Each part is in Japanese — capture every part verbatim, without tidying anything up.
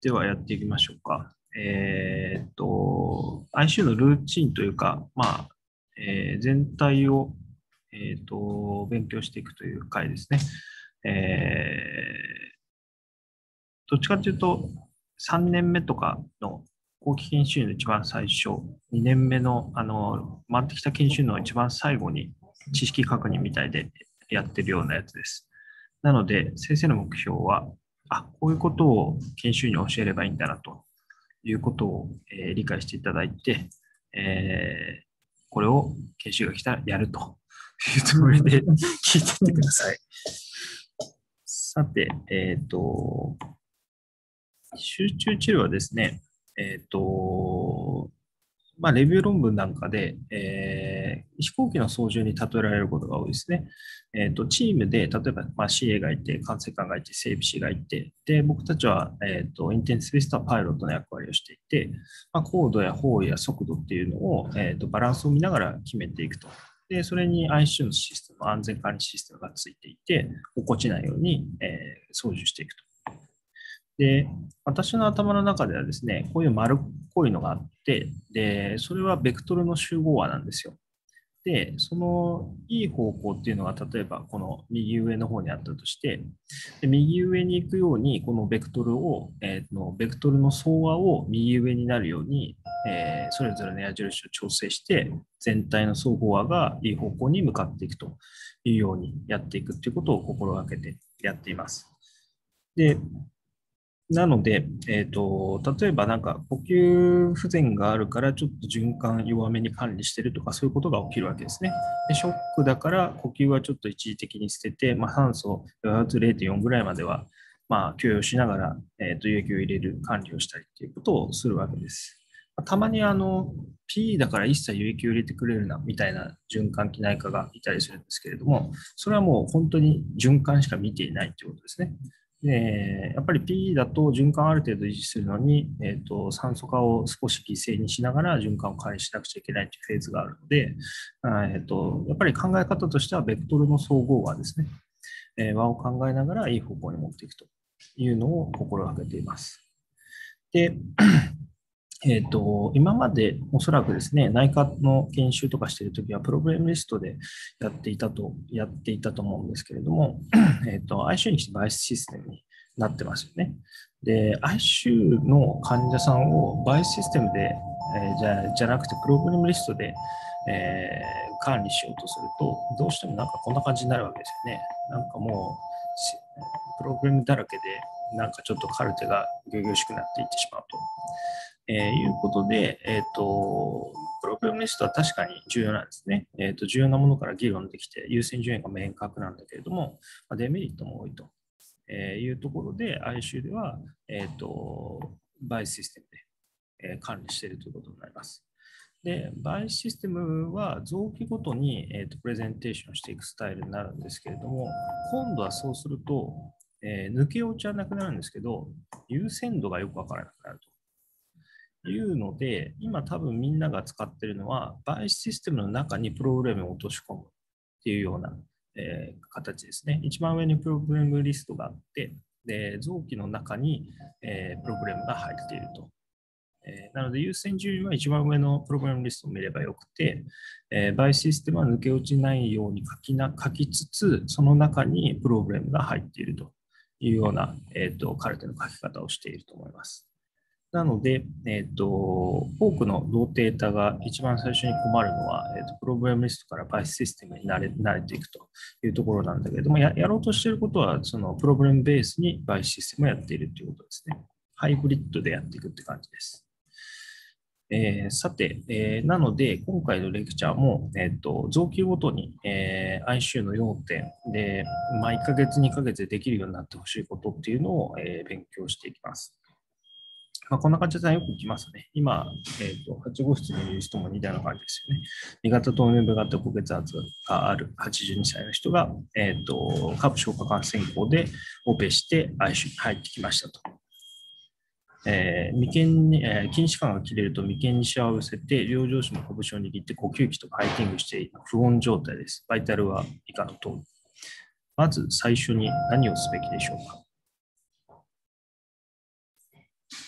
ではやっていきましょうか。えーっと、アイシーユー のルーチンというか、まあ、えー全体を、えーっと、勉強していくという回ですね。えーどっちかというと、さんねんめとかの後期研修の一番最初、にねんめの、あの、回ってきた研修の一番最後に知識確認みたいでやってるようなやつです。なので、先生の目標は、あ、こういうことを研修に教えればいいんだなということを、えー理解していただいて、えーこれを研修が来たらやるというつもりで聞いてってください。さて、えっ、と、集中治療はですね、えっ、と、まあ、レビュー論文なんかで、えー飛行機の操縦に例えられることが多いですね。えっと、チームで、例えば、まあ、シーエー がいて、管制官がいて、整備士がいて、で、僕たちは、えっと、インテンシビストはパイロットの役割をしていて、まあ、高度や方位や速度っていうのを、えっと、バランスを見ながら決めていくと。で、それに アイシーユー のシステム、安全管理システムがついていて、落っこちないように、えー操縦していくと。で、私の頭の中ではですね、こういう丸っこいのがあって、で、それはベクトルの集合和なんですよ。で、そのいい方向っていうのが、例えばこの右上の方にあったとして、で右上に行くように、このベクトルを、えーのベクトルの相和を右上になるように、えーそれぞれの矢印を調整して、全体の相互和がいい方向に向かっていくというようにやっていくということを心がけてやっています。で、なので、えっと、例えばなんか呼吸不全があるからちょっと循環弱めに管理してるとかそういうことが起きるわけですね。で、ショックだから呼吸はちょっと一時的に捨てて、まあ、酸素 ゼロてんよん ぐらいまではまあ許容しながら、えっと、輸液を入れる管理をしたりっていうことをするわけです。たまにあの ピー だから一切輸液を入れてくれるなみたいな循環器内科がいたりするんですけれども、それはもう本当に循環しか見ていないということですね。で、やっぱり ピー だと循環ある程度維持するのに、えーと、酸素化を少し犠牲にしながら循環を回避しなくちゃいけないというフェーズがあるので、えーと、やっぱり考え方としてはベクトルの総合和ですね。えー和を考えながらいい方向に持っていくというのを心がけています。で、えっと、今までおそらくですね、内科の研修とかしているときは、プログラムリストでやっていたと、やっていたと思うんですけれども、えっと、アイシーユー にしてバイスシステムになってますよね。で、アイシーユー の患者さんをバイスシステムで、えーじゃ、じゃなくて、プログラムリストで、えー管理しようとすると、どうしてもなんかこんな感じになるわけですよね。なんかもう、プログラムだらけで、なんかちょっとカルテがぎょ々しくなっていってしまうと。えーいうことで、えっ、と、プログラムリストは確かに重要なんですね。えっ、と、重要なものから議論できて、優先順位が明確なんだけれども、まあ、デメリットも多いと、えーいうところで、アイシュー では、えっ、と、バイシステムで、えー管理しているということになります。で、バイシステムは臓器ごとに、えーとプレゼンテーションしていくスタイルになるんですけれども、今度はそうすると、えー抜け落ちはなくなるんですけど、優先度がよくわからなくなると。いうので、今多分みんなが使っているのは、バイスシステムの中にプログラムを落とし込むっていうような、えー形ですね。一番上にプログラムリストがあって、で臓器の中に、えープログラムが入っていると。えーなので優先順位は一番上のプログラムリストを見ればよくて、えーバイシステムは抜け落ちないように書きな書きつつ、その中にプログラムが入っているというような、えーとカルテの書き方をしていると思います。なので、えっと、多くのローテータが一番最初に困るのは、えっと、プログラムリストからバイスシステムに慣れ慣れていくというところなんだけれども、ややろうとしていることは、そのプログラムベースにバイスシステムをやっているということですね。ハイブリッドでやっていくって感じです。えーさて、えーなので、今回のレクチャーも、えっと、臓器ごとに、えー、アイシュー の要点で、まあ、いっかげつ、にかげつでできるようになってほしいことっていうのを、えー勉強していきます。まあ、こんな感じでよく来ますね。今、えーと、はち号室にいる人も似たような感じですよね。に型糖尿病型高血圧があるはちじゅうにさいの人が、えーと、下部消化管穿孔でオペして アイシュー に入ってきましたと。えー、眉間に、えー、筋弛緩が切れると眉間にシワを寄せて、両上肢の拳を握って呼吸器とパイティングしている不穏状態です。バイタルは以下の通り。まず最初に何をすべきでしょうか。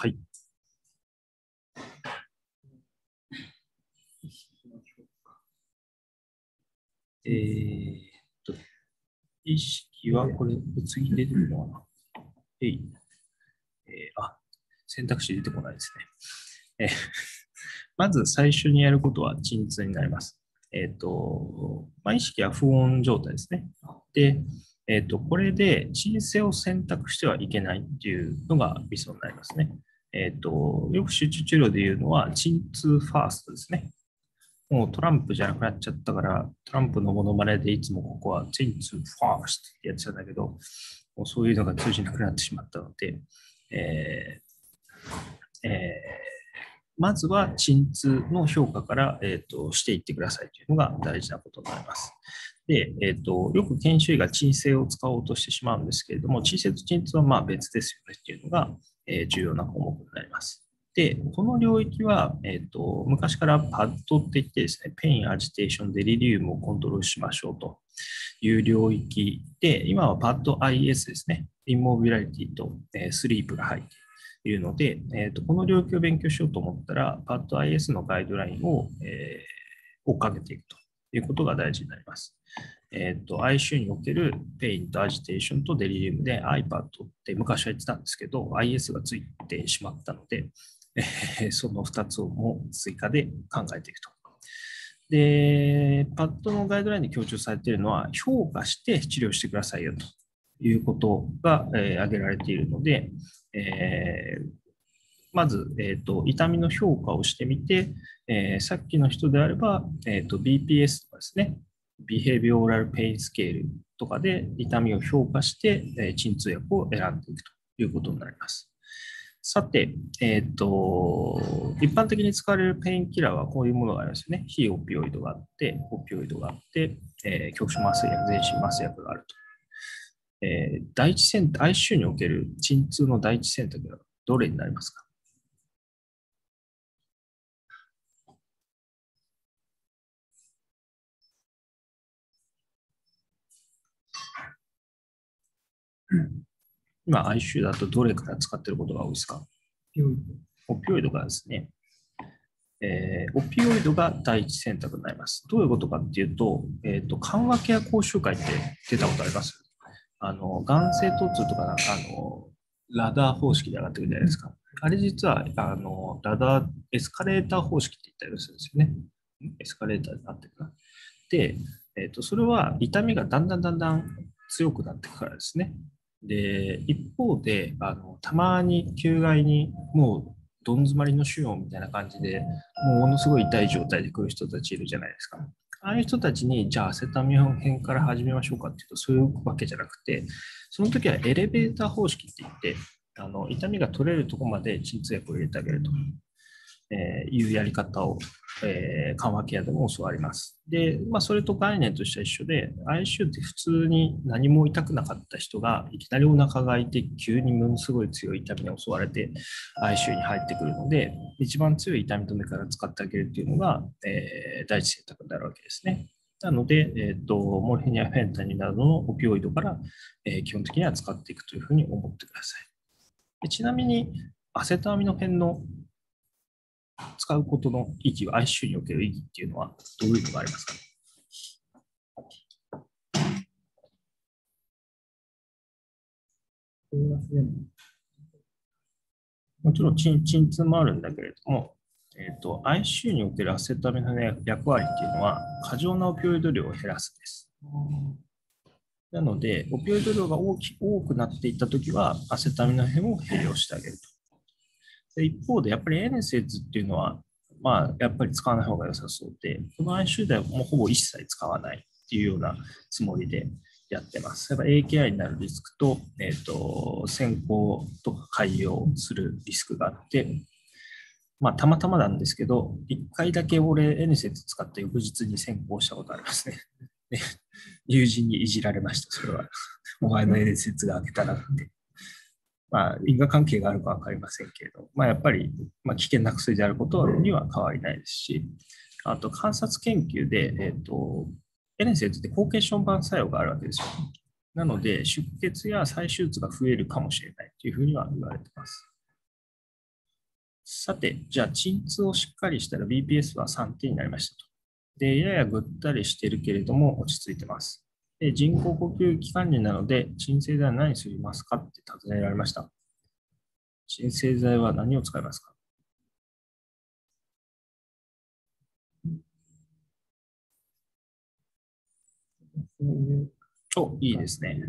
はい。えーっと、意識はこれ、次出てくるのかな。えい、えーあ、選択肢出てこないですね。えーまず最初にやることは鎮痛になります。えっと、まあ、意識は不穏状態ですね。で、えっと、これで鎮静を選択してはいけないっていうのがミソになりますね。えっと、よく集中治療で言うのは鎮痛ファーストですね。もうトランプじゃなくなっちゃったから、トランプのモノマネでいつもここは鎮痛ファーストってやってたんだけど、もうそういうのが通じなくなってしまったので、えーえーまずは鎮痛の評価から、えーと、していってくださいというのが大事なことになります。で、えーと、よく研修医が鎮静を使おうとしてしまうんですけれども、鎮静と鎮痛はまあ別ですよねっていうのが、えー重要な項目になります。で、この領域は、えーと、昔からパッドって言ってですね、ペイン、アジテーション、デリリウムをコントロールしましょうという領域で、今はパッド アイエス ですね、インモビラリティと、えースリープが入っているので、えーと、この領域を勉強しようと思ったら、パッド アイエス のガイドラインを、えー追っかけていくということが大事になります。えっ、ー、と、アイシュー におけるペインとアジテーションとデリリウムで iPad って昔は言ってたんですけど、アイエス がついてしまったので、えー、そのふたつをも追加で考えていくと。で、パッドのガイドラインで強調されているのは、評価して治療してくださいよということが、えー、挙げられているので、えー、まず、えーと、痛みの評価をしてみて、えー、さっきの人であれば、えーと、ビーピーエス とかですね、Behavioral Pain Scale とかで痛みを評価して、えー、鎮痛薬を選んでいくということになります。さて、えっ、ー、と、一般的に使われるペインキラーはこういうものがありますよね。非オピオイドがあって、オピオイドがあって、えー、局所麻酔薬、全身麻酔薬があると。えー、第一選択、アイシュー における鎮痛の第一選択はどれになりますか？今、アイシュー だとどれから使っていることが多いですか？オピオイドがですね、えーオピオイドが第一選択になります。どういうことかっていうと、えーと、緩和ケア講習会って出たことあります？あの、眼性疼痛とかなんか、あの、ラダー方式で上がってくるじゃないですか。あれ実は、あの、ラダー、エスカレーター方式って言ったりするんですよね。エスカレーターになってるかな。で、えっと、それは痛みがだんだんだんだん強くなっていくからですね。で、一方で、あの、たまに急害にもうどん詰まりの腫瘍みたいな感じで、もうものすごい痛い状態で来る人たちいるじゃないですか。ああいう人たちに、じゃあアセタミノフェンから始めましょうかっていうと、そういうわけじゃなくて、その時はエレベーター方式って言って、あの痛みが取れるところまで鎮痛薬を入れてあげると。えーいうやり方を、えー緩和ケアでも教わります。で、まあ、それと概念としては一緒で、アイシュー って普通に何も痛くなかった人が、いきなりお腹が痛いて、急にものすごい強い痛みに襲われて、アイシュー に入ってくるので、一番強い痛み止めから使ってあげるっていうのが、えー第一選択になるわけですね。なので、えーと、モルヒネやフェンタニルなどのオピオイドから、えー基本的には使っていくというふうに思ってください。でちなみに、アセトアミノフェンの使うことの意義は、アイシューにおける意義っていうのはどういうのがありますかね？もちろん鎮鎮痛もあるんだけれども、えーと、アイシュー におけるアセトアミノの役割っていうのは、過剰なオピオイド量を減らすです。なので、オピオイド量が大き多くなっていったときは、アセトアミノフェンを減量してあげると。で一方で、やっぱりエネセズっていうのは、まあ、やっぱり使わない方が良さそうで、この アイシュー ではもうほぼ一切使わないっていうようなつもりでやってます。やっぱ エーケーアイ になるリスクと、えっ、と、先行とか改良するリスクがあって、まあ、たまたまなんですけど、一回だけ俺、エネセズ使って翌日に先行したことありますね。で友人にいじられました、それは。お前のエネセズが開けたらって。まあ、因果関係があるかわかりませんけれど、まあ、やっぱり、まあ、危険な薬であることには変わりないですし、あと観察研究で、えっと、エネセズって高血小板作用があるわけですよ。なので、出血や再手術が増えるかもしれないというふうには言われています。 さて、じゃあ、鎮痛をしっかりしたら ビーピーエス はさんてんになりましたと。で、ややぐったりしているけれども、落ち着いてます。で、人工呼吸器管理なので、鎮静剤は何すりますかって尋ねられました。鎮静剤は何を使いますか？お、いいですね。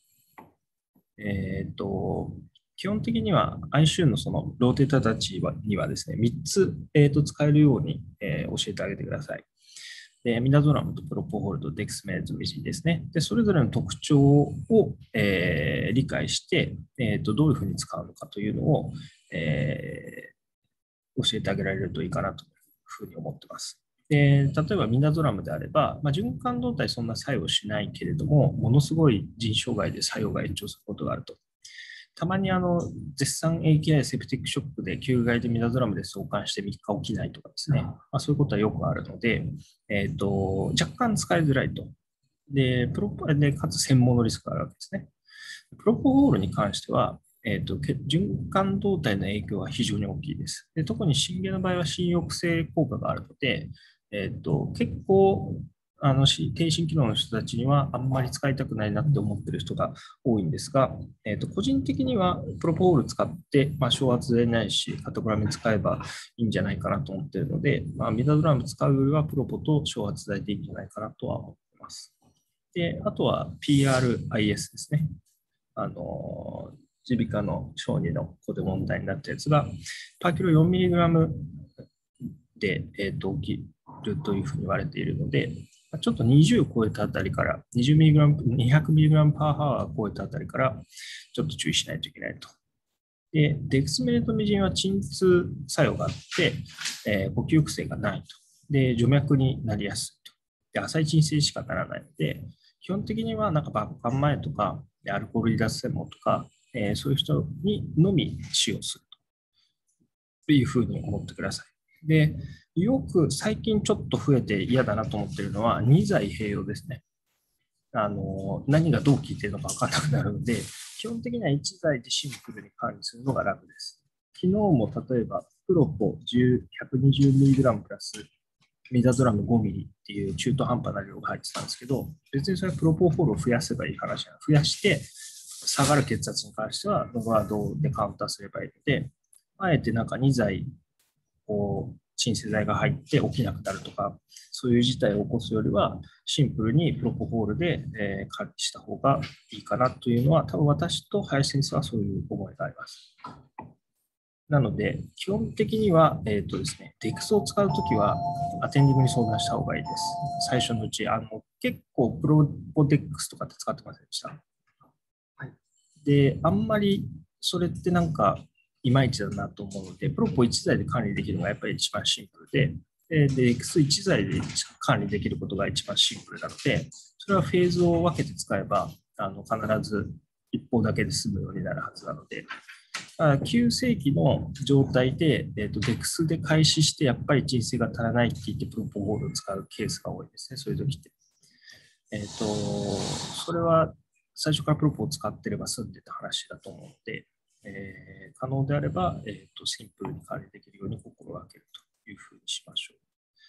えっと、基本的には アイシュー のそのローテーターたちにはですね、みっつ、えー、と使えるように、えー教えてあげてください。でミダゾラムとプロポホールとデクスメルゾミジンですね。でそれぞれの特徴を、えー理解して、えー、とどういうふうに使うのかというのを、えー教えてあげられるといいかなというふうに思ってます。で例えばミナゾラムであれば、まあ、循環動態そんな作用しないけれども、ものすごい腎障害で作用が延長することがあると。たまにあの絶賛 エーケーアイ セプティックショックで救害でミダゾラムで相関してみっか起きないとかですね、まあ、そういうことはよくあるので、えーと、若干使いづらいと。で、プロでかつ専門のリスクがあるわけですね。プロポホールに関しては、えーと、循環動態の影響は非常に大きいです。で特に心芸の場合は心抑制効果があるので、えーと、結構あの低心機能の人たちにはあんまり使いたくないなって思ってる人が多いんですが、えーと、個人的にはプロポホール使って、まあ、昇圧でないし、カトグラム使えばいいんじゃないかなと思っているので、まあ、ミダドラム使うよりはプロポと昇圧剤でいいんじゃないかなとは思っています。で、あとは ピーアールアイエス ですね。あの、耳鼻科の小児の子で問題になったやつが、パーキロ よんミリグラム で、えー、と起きるというふうに言われているので、ちょっとにじゅう超えたあたりから、にじゅうミリグラム、にひゃくミリグラム パーハワー超えたあたりから、ちょっと注意しないといけないと。で、デクスメルトミジンは鎮痛作用があって、えー呼吸癖がないと。で、除脈になりやすいと。で、浅い鎮静しかならないので、基本的にはなんか抜管前とか、アルコール離脱専門とか、えーそういう人にのみ使用するというふうに思ってください。で、よく最近ちょっと増えて嫌だなと思っているのは、に剤併用ですね。あの何がどう効いているのか分からなくなるので、基本的にはいち剤でシンプルに管理するのが楽です。昨日も例えば、プロポ ひゃくにじゅうミリグラム プラスミダドラム ごミリっていう中途半端な量が入ってたんですけど、別にそれはプロポフォールを増やせばいい話なの。増やして、下がる血圧に関しては、ノバードでカウンターすればいいので、あえてなんかに剤こう鎮静剤が入って起きなくなるとか、そういう事態を起こすよりは、シンプルにプロポフォールで、えー管理した方がいいかなというのは、多分私と林先生はそういう思いがあります。なので、基本的には、えっ、とですね、デクスを使うときは、アテンディングに相談した方がいいです。最初のうち、あの結構、プロポデックスとかって使ってませんでした。はい、で、あんまりそれってなんか、いまいちだなと思うので、プロポいち剤で管理できるのがやっぱり一番シンプルで、で、で エックスいち 剤で管理できることが一番シンプルなので、それはフェーズを分けて使えば、あの必ず一方だけで済むようになるはずなので、急性期の状態で、えーと、デクスで開始して、やっぱり鎮静が足らないって言って、プロポゴールを使うケースが多いですね、そういう時って。えっ、ー、と、それは最初からプロポを使ってれば済んでた話だと思うので、えー、可能であれば、えーと、シンプルに管理できるように心がけるというふうにしましょう。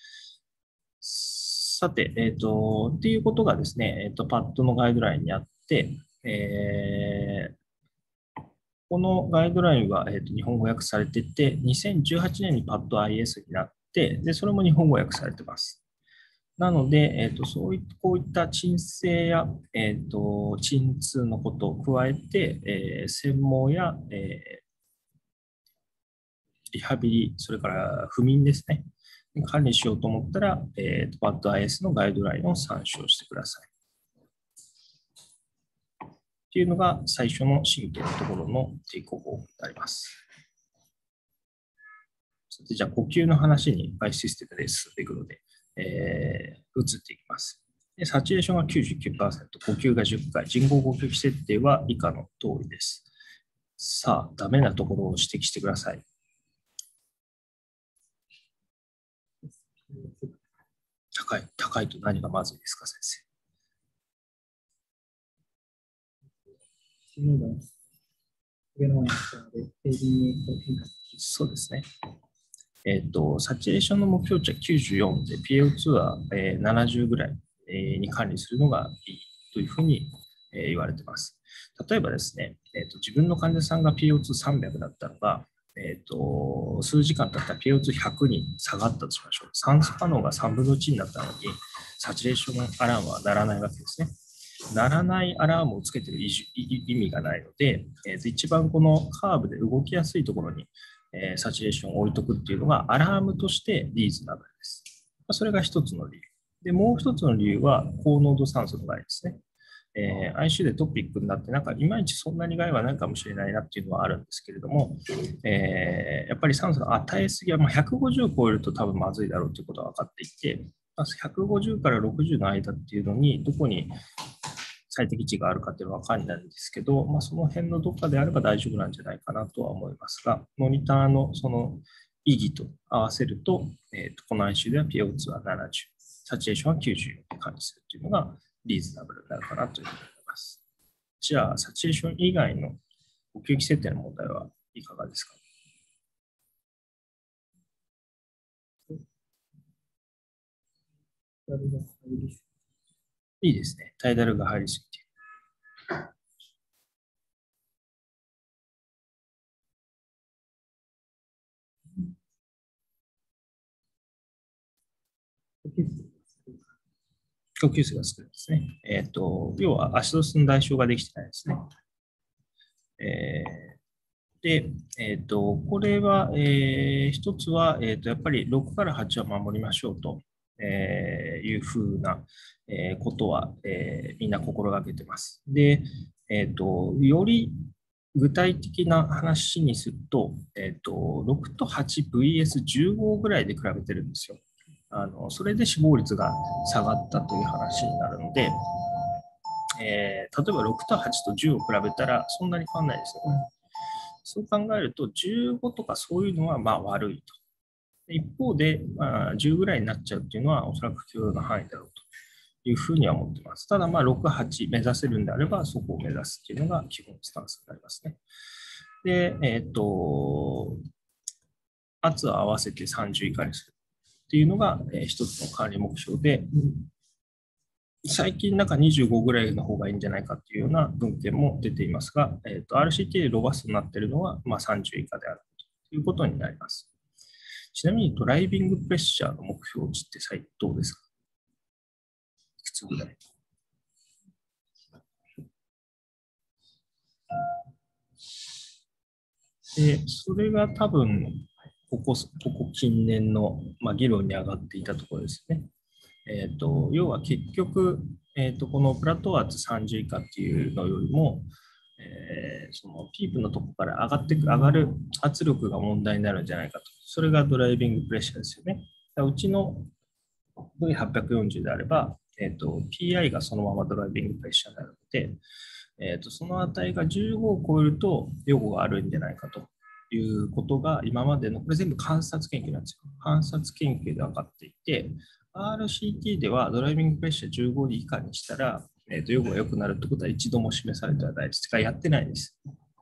さて、えっ、ー、と、っていうことがですね、えっ、ー、と、パッドのガイドラインにあって、えーこのガイドラインは、えーと日本語訳されていて、にせんじゅうはちねんにパッド アイエス になって、でそれも日本語訳されています。なので、えーとそういこういった鎮静や、えーと鎮痛のことを加えて、えー専門や、えーリハビリ、それから不眠ですね、管理しようと思ったら、えーとパッド アイエス のガイドラインを参照してください。っていうのが最初の神経のところのテイクオフになります。じゃあ、呼吸の話にバイシステムで進んでいくので、えー、移っていきます。でサチュレーションが きゅうじゅうきゅうパーセント、呼吸がじゅっかい、人工呼吸器設定は以下の通りです。さあ、ダメなところを指摘してください。高い、高いと何がまずいですか、先生。 上の方にあったので、ページにこう変化する。 そうですね。えっと、サチュレーションの目標値はきゅうじゅうよんで、ピーエーオーツー は、えー、ななじゅうぐらい、えーに管理するのがいいというふうに、えー言われています。例えばですね、えーと、自分の患者さんが ピーエーオーツーさんびゃく だったのが、えーと、数時間経ったら ピーエーオーツーひゃく に下がったとしましょう。酸素可能がさんぶんのいちになったのに、サチュレーションアラームは鳴らないわけですね。鳴らないアラームをつけている意味がないので、えーと、一番このカーブで動きやすいところに、えー、サチュレーションを置いとくっていうのがアラームとしてリーズナブルです。それが一つの理由。で、もう一つの理由は高濃度酸素の害ですね。えー、アイシーユー でトピックになって、なんかいまいちそんなに害はないかもしれないなっていうのはあるんですけれども、えー、やっぱり酸素の与えすぎは、まあ、ひゃくごじゅうを超えると多分まずいだろうということは分かっていて、ひゃくごじゅうからろくじゅうの間っていうのに、どこに最適値があるかっていうのは分かんないんですけど、まあ、その辺のどっかであれば大丈夫なんじゃないかなとは思いますが、モニターのその意義と合わせると、えー、とこの アイシーユー では ピーエーオーツー はななじゅう、サチュレーションはきゅうじゅうに管理するというのがリーズナブルになるかなというふうに思います。じゃあ、サチュレーション以外の呼吸器設定の問題はいかがですか？いいですね。タイダルが入りすぎて。呼吸数が少ないですね。えっ、ー、と、要はアシドスの代償ができてないですね。えー、で、えっ、ー、と、これは、えー、一つは、えっ、ー、と、やっぱりろくからはちは守りましょうと、えー、いうふうな、えー、ことは、えー、みんな心がけてます。で、えっ、と、より具体的な話にすると、えっ、と、ろくと はちブイエスじゅうご ぐらいで比べてるんですよ。あのそれで死亡率が下がったという話になるので、えー、例えばろくとはちとじゅうを比べたらそんなに変わらないですよね。そう考えるとじゅうごとかそういうのはまあ悪いと。一方で、まあ、じゅうぐらいになっちゃうっていうのはおそらく許容の範囲だろうというふうには思っています。ただまあろく、はち目指せるんであればそこを目指すっていうのが基本スタンスになりますね。で、えっ、ー、と、圧を合わせてさんじゅう以下にするっていうのが、えー、一つの管理目標で、最近なんかにじゅうごぐらいの方がいいんじゃないかっていうような文献も出ていますが、えー、と アールシーティー でロバストになっているのは、まあ、さんじゅう以下であるということになります。ちなみにドライビングプレッシャーの目標値って最どうですか？いくつぐらい？で、それが多分、ここ、ここ近年の、まあ、議論に上がっていたところですね。えーと、要は結局、えーと、このプラトー圧さんじゅう以下っていうのよりも、えー、そのピープのとこから上がってく上がる圧力が問題になるんじゃないかと。それがドライビングプレッシャーですよね。うちの ブイはっぴゃくよんじゅう であれば、えーと、ピーアイ がそのままドライビングプレッシャーになるので、えーと、その値がじゅうごを超えると予後があるんじゃないかということが今までの、これ全部観察研究なんですよ。観察研究で分かっていて、アールシーティー ではドライビングプレッシャーじゅうご以下にしたら、えーと、予後が良くなるってことは一度も示されてはないです。かやってないです。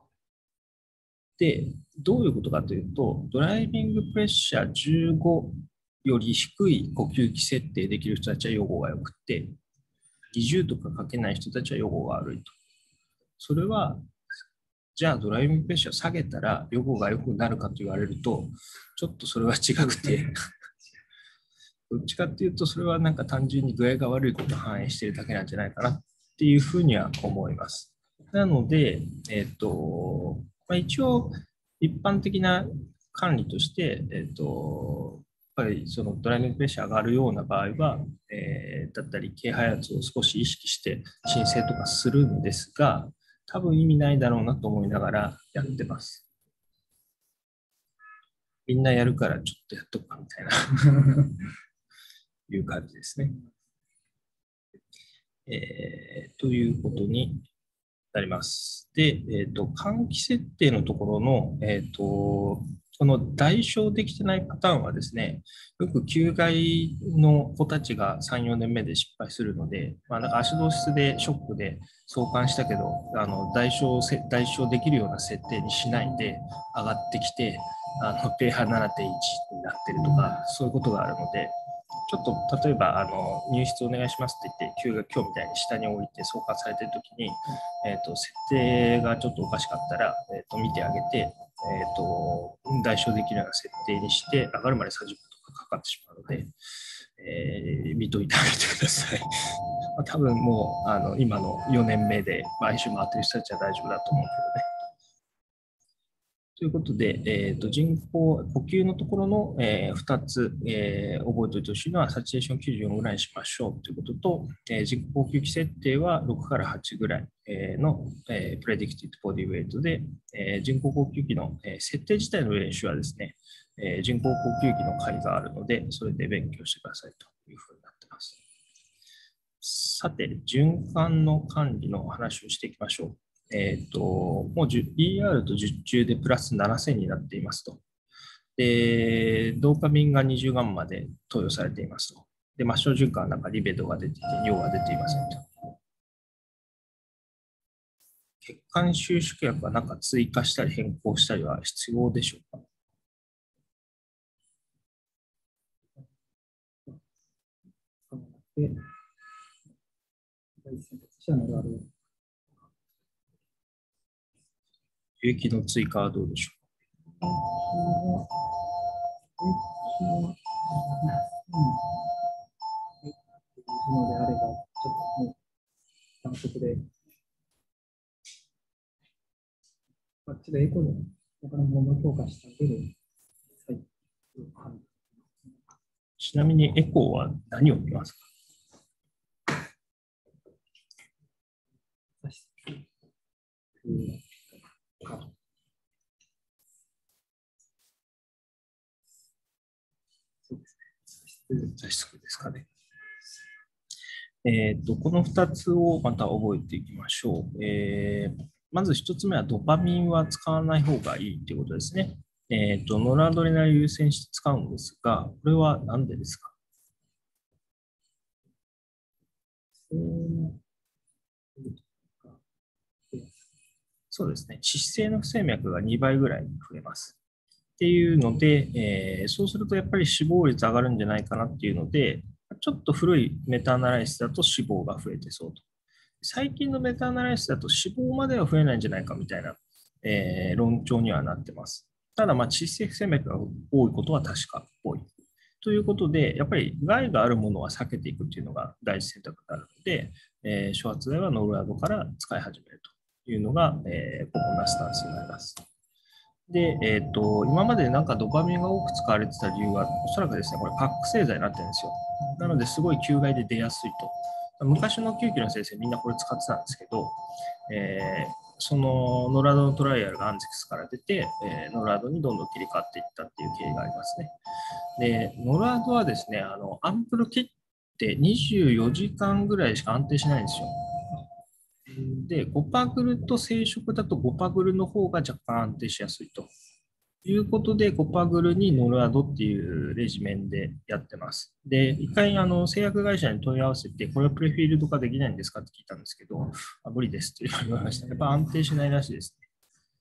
で、どういうことかというと、ドライビングプレッシャーじゅうごより低い呼吸器設定できる人たちは予後が良くて、にじゅうとかかけない人たちは予後が悪いと。それは、じゃあドライビングプレッシャーを下げたら予後が良くなるかと言われると、ちょっとそれは違くて、どっちかっていうと、それはなんか単純に具合が悪いことを反映しているだけなんじゃないかなっていうふうには思います。なので、えっと、まあ、一応、一般的な管理として、えっと、やっぱりそのドライビングプレッシャー上がるような場合は、えー、だったり、軽配圧を少し意識して申請とかするんですが、多分意味ないだろうなと思いながらやってます。みんなやるからちょっとやっとくかみたいないう感じですね。えー、ということになります。で、えーと、換気設定のところの、えーと、 この代償できてないパターンはですね、よく球外の子たちがさん、よねんめで失敗するので、まあ、なんか足動室でショックで送還したけど、あの代償せ代償できるような設定にしないで上がってきて、あのペーハー ななてんいち になってるとか、そういうことがあるので、ちょっと例えばあの入室お願いしますって言って、球が今日みたいに下に置いて送還されてるときに、えーと、設定がちょっとおかしかったら、えーと見てあげて、えーと、代償できるような設定にして、上がるまでさんじゅっぷんとかかかってしまうので、えー見といてあげてください。まあ、多分もうあの今のよねんめで買収回ってる人たちは大丈夫だと思うけどね。ということで、えー、と人工呼吸のところの、えー、ふたつ、えー、覚えておいてほしいのは、サチュレーションきゅうじゅうよんぐらいにしましょうということと、えー、人工呼吸器設定はろくからはちぐらいの、えー、プレディクティッドボディウェイトで、えー、人工呼吸器の、えー、設定自体の練習はですね、えー、人工呼吸器の会があるので、それで勉強してくださいというふうになっています。さて、循環の管理の話をしていきましょう。えっと、もう イーアール とじゅっ中でプラスななせんになっていますと。で、ドーパミンがにじゅうガンマで投与されていますと。で、末梢循環はなんかリベドが出ていて、尿が出ていませんと。血管収縮薬はなんか追加したり変更したりは必要でしょうか？輸液の追加はどうでしょう？ のであれば、ちょっともう、単色で、あっちでエコの他のものを強化した上で、はい。 ちなみにエコーは何を見ますか？座室ですかね。えー、とこのふたつをまた覚えていきましょう。えー、まずひとつめはドパミンは使わない方がいいということですね。えー、とノルアドレナリン優先して使うんですが、これは何でですか？そうですね。致死性の不整脈がにばいぐらい増えます。っていうので、えー、そうするとやっぱり死亡率上がるんじゃないかなっていうので、ちょっと古いメタアナライシスだと死亡が増えてそうと。最近のメタアナライシスだと死亡までは増えないんじゃないかみたいな、えー、論調にはなってます。ただ、まあ、致死性不整脈が多いことは確か多い。ということで、やっぱり害があるものは避けていくというのが第一選択になるので、えー、初発剤はノルアドから使い始めるというのが、えー、主なスタンスになります。で、えーと、今までなんかドパミンが多く使われてた理由は、おそらくですね、これ、覚醒剤になってるんですよ。なので、すごい球害で出やすいと。昔の救急の先生、みんなこれ使ってたんですけど、えー、そのノルアドのトライアルがアンゼクスから出て、えー、ノルアドにどんどん切り替わっていったっていう経緯がありますね。で、ノルアドはですね、あのアンプル切ってにじゅうよじかんぐらいしか安定しないんですよ。で、ごパグルと生殖だとごパグルの方が若干安定しやすいということで、ごパグルにノルアドっていうレジメンでやってます。で、一回あの製薬会社に問い合わせて、これはプレフィールド化できないんですかって聞いたんですけど、あ無理ですって言われました。やっぱ安定しないらしいですね。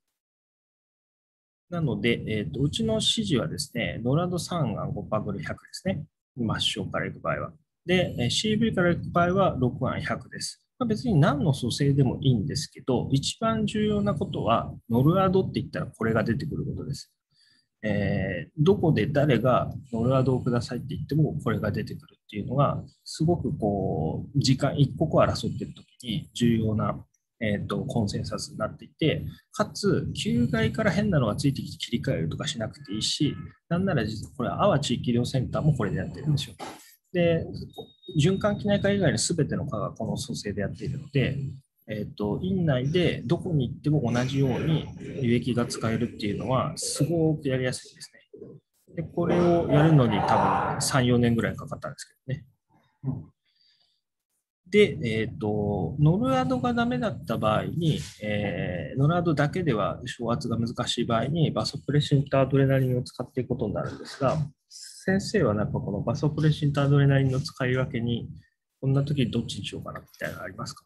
なので、えーと、うちの指示はですね、ノルアドさんがごパグルひゃくですね。末梢から行く場合は。で、シーブイ から行く場合はろくあんひゃくです。別に何の組成でもいいんですけど、一番重要なことは、ノルアドって言ったらこれが出てくることです。えー、どこで誰がノルアドをくださいって言ってもこれが出てくるっていうのが、すごくこう、時間一刻を争っているときに重要な、えーと、コンセンサスになっていて、かつ、球外から変なのがついてきて切り替えるとかしなくていいし、なんなら実はこれ、阿波地域医療センターもこれでやってるんですよ。で、循環器内科以外のすべての科がこの組成でやっているので、えーと、院内でどこに行っても同じように輸液が使えるっていうのはすごくやりやすいですね。で、これをやるのに多分さん、よねんぐらいかかったんですけどね。 で、えっと、ノルアドがダメだった場合に、えーノルアドだけでは昇圧が難しい場合に、バソプレシンとアドレナリンを使っていくことになるんですが、先生はなんかこのバソプレシンとアドレナリンの使い分けに、こんな時にどっちにしようかなみたいなのありますか？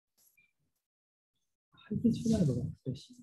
背景中ならば嬉しい。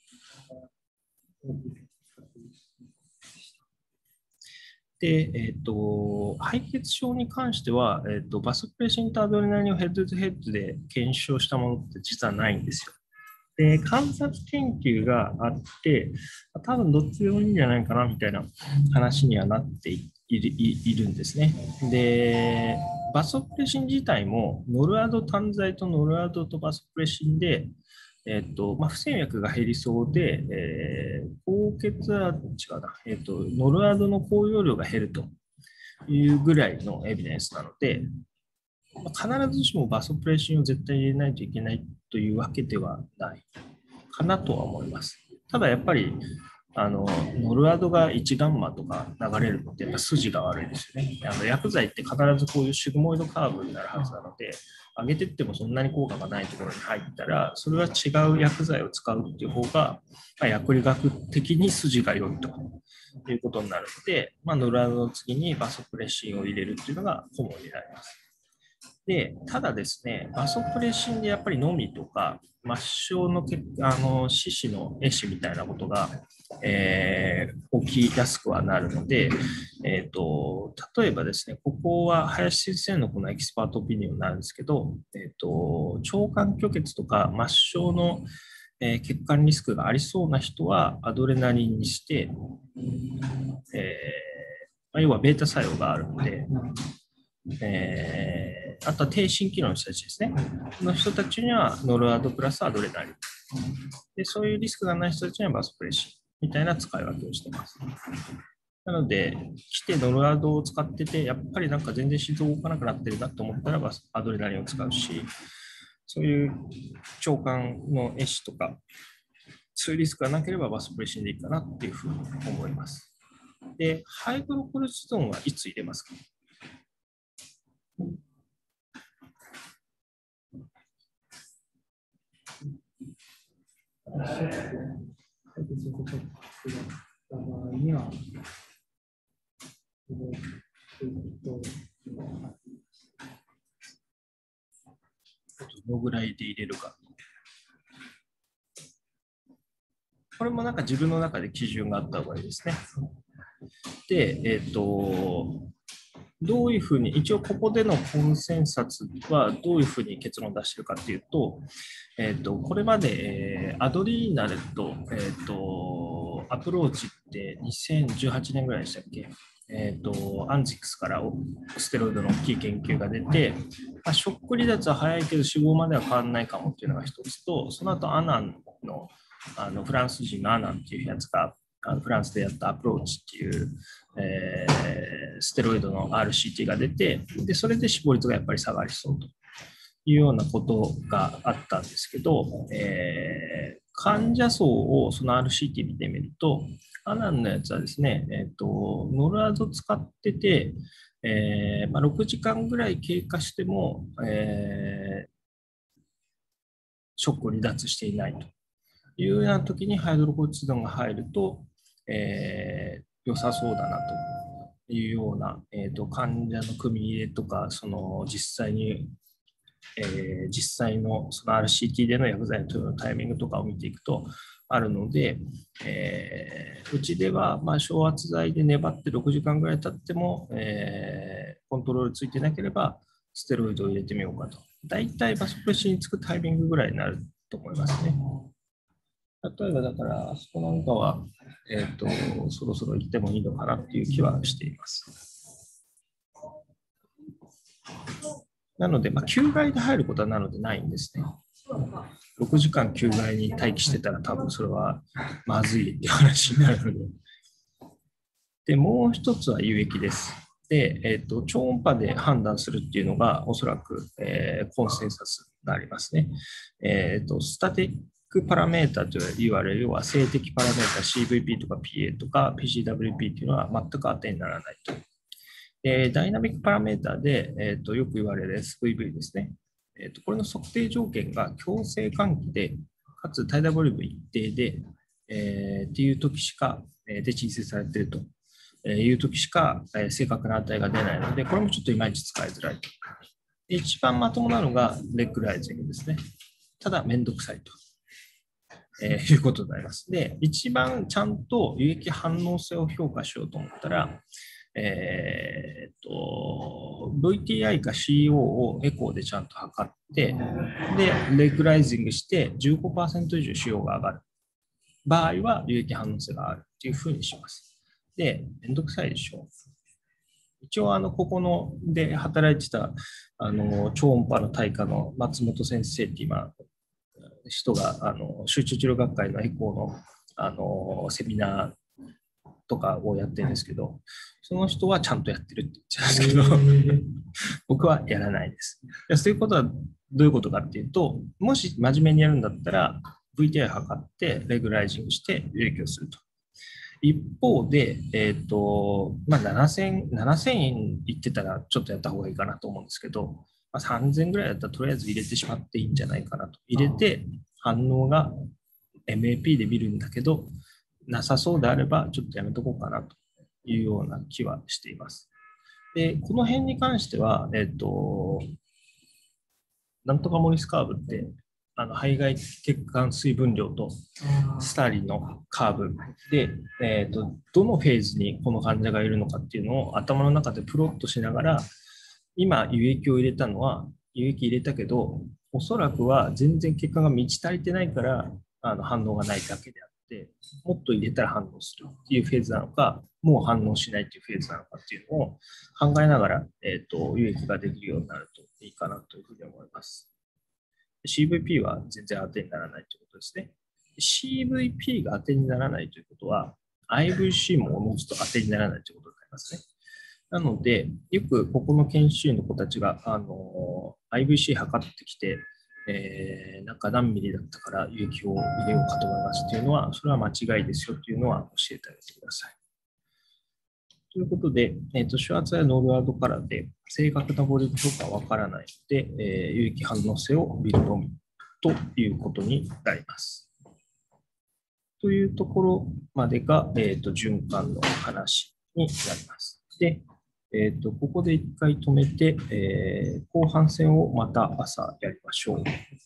で、えっと、敗血症に関しては、えっと、バソプレシンとアドレナリンをヘッドとヘッドで検証したものって実はないんですよ。で、観察研究があって、多分どっちでもいいんじゃないかなみたいな話にはなっているいいるんですね。で、バソプレシン自体もノルアド単剤とノルアドとバソプレシンで、えっとまあ、不整脈が減りそうで、えー、高血圧、違うな、えっと、ノルアドの高容量が減るというぐらいのエビデンスなので、まあ、必ずしもバソプレシンを絶対入れないといけないというわけではないかなとは思います。ただやっぱり、あのノルアドがいちガンマとか流れるのってやっぱ筋が悪いですよね。あの薬剤って必ずこういうシグモイドカーブになるはずなので、上げていってもそんなに効果がないところに入ったら、それは違う薬剤を使うっていう方が、まあ、薬理学的に筋が良いということになるので、まあ、ノルアドの次にバソプレシンを入れるっていうのが顧問になります。で、ただですね、バソプレシンでやっぱりのみとか、末梢のけあの四肢の壊死みたいなことが、えー、起きやすくはなるので、えーと、例えばですね、ここは林先生のこのエキスパートオピニオンになるんですけど、えーと、腸管虚血とか末梢の、えー、血管リスクがありそうな人はアドレナリンにして、えーまあ、要はベータ作用があるので、えー、あとは低心機能の人たちですね。の人たちにはノルアドプラスアドレナリン。で、そういうリスクがない人たちにはバソプレシンみたいな使い分けをしています。なので、来てノルアドを使ってて、やっぱりなんか全然心臓動かなくなってるなと思ったらアドレナリンを使うし、そういう腸管の壊死とか、そういうリスクがなければバソプレシンでいいかなっていうふうに思います。で、ハイグロコルチゾンはいつ入れますか？ 解決をちょっと違った場合には、 どのぐらいで入れるか。これもなんか自分の中で基準があった方がいいですね。で、えっと、どういうふうに、一応ここでのコンセンサスはどういうふうに結論を出しているかというと、えっと、これまで、えー、アドリーナルと、えっと、アプローチってにせんじゅうはちねんぐらいでしたっけ？えっと、アンジックスからステロイドの大きい研究が出て、まあ、ショック離脱は早いけど死亡までは変わらないかもっていうのが一つと、その後アナンの、あのフランス人のアナンっていうやつが、フランスでやったアプローチっていう、えー、ステロイドの アールシーティー が出て、で、それで死亡率がやっぱり下がりそうというようなことがあったんですけど、えー、患者層をその アールシーティー 見てみると、アナンのやつはですね、えーと、ノルアド使ってて、えーまあ、ろくじかんぐらい経過しても、えー、ショックを離脱していないというような時にハイドロコルチゾンが入ると、えー、良さそうだなというような、えーと、患者の組み入れとか、その実際に、えー、実際のその アールシーティー での薬剤の投与のタイミングとかを見ていくとあるので、えー、うちではまあ昇圧剤で粘ってろくじかんぐらい経っても、えー、コントロールついてなければステロイドを入れてみようかと。だいたいバソプレシンにつくタイミングぐらいになると思いますね。例えばだから、あそこなんかは、えっと、そろそろ行ってもいいのかなっていう気はしています。なので、まあ、休外で入ることはなのでないんですね。ろくじかん休外に待機してたら多分それはまずいっていう話になるので。で、もう一つは有益です。で、えっと、超音波で判断するっていうのがおそらく、えー、コンセンサスになりますね。えっと、スタティックパラメータと言われる、要は静的パラメータ シーブイピー とか ピーエー とか ピーシーダブリューピー っていうのは全く当てにならないと。えー、ダイナミックパラメータで、えー、とよく言われる エスブイブイ ですね。 えー、とこれの測定条件が強制換気で、かつ耐打ボリューム一定で、えー、っていう時しか、えー、で申請されているという時しか、えー、正確な値が出ないので、これもちょっといまいち使いづらいと。で一番まともなのがレッグライジングですね。ただ、めんどくさいと、えー、いうことになります。で、一番ちゃんと有益反応性を評価しようと思ったら、えー、っと、ブイティーアイ か シーオー をエコーでちゃんと測って、で、レッグライジングして じゅうごパーセント 以上使用が上がる場合は有益反応性があるっていうふうにします。で、めんどくさいでしょ。一応、あの、ここので働いてた、あの、超音波の大科の松本先生って今、人が、あの、集中治療学会のエコーの、あの、セミナー、とかをやってるんですけど、その人はちゃんとやってるって言っちゃうんですけど、僕はやらないです。そういうことはどういうことかっていうと、もし真面目にやるんだったら、ブイティーアイ 測ってレギュライジングして有益をすると。一方で、えっと、まあ、ななせん、ななせんえんいってたらちょっとやった方がいいかなと思うんですけど、まあ、さんぜんえんぐらいだったらとりあえず入れてしまっていいんじゃないかなと。入れて反応が エムエーピー で見るんだけど、なさそうであれば、ちょっとやめとこうかなというような気はしています。で、この辺に関しては、えっと、なんとかモリスカーブって、あの肺外血管水分量とスターリンのカーブで、えっと、どのフェーズにこの患者がいるのかっていうのを頭の中でプロットしながら、今、輸液を入れたのは、輸液入れたけど、おそらくは全然血管が満ち足りてないから、あの反応がないだけであって、もっと入れたら反応するっていうフェーズなのか、もう反応しないっていうフェーズなのかっていうのを考えながら、えっと、輸液ができるようになるといいかなというふうに思います。シーブイピー は全然当てにならないということですね。シーブイピー が当てにならないということは、アイブイシー もおのずと当てにならないということになりますね。なので、よくここの研修医の子たちが、あの、アイブイシー 測ってきて、えー、なんか何ミリだったから有液を入れようかと思いますっていうのは、それは間違いですよっていうのは教えてあげてください。ということで、えーと、手圧やノルアドからで正確なボリューム評価はわからないので、えー、有益反応性を見るのみということになります。というところまでが、えーと、循環の話になります。で、えーと、ここで一回止めて、えー、後半戦をまた朝やりましょう。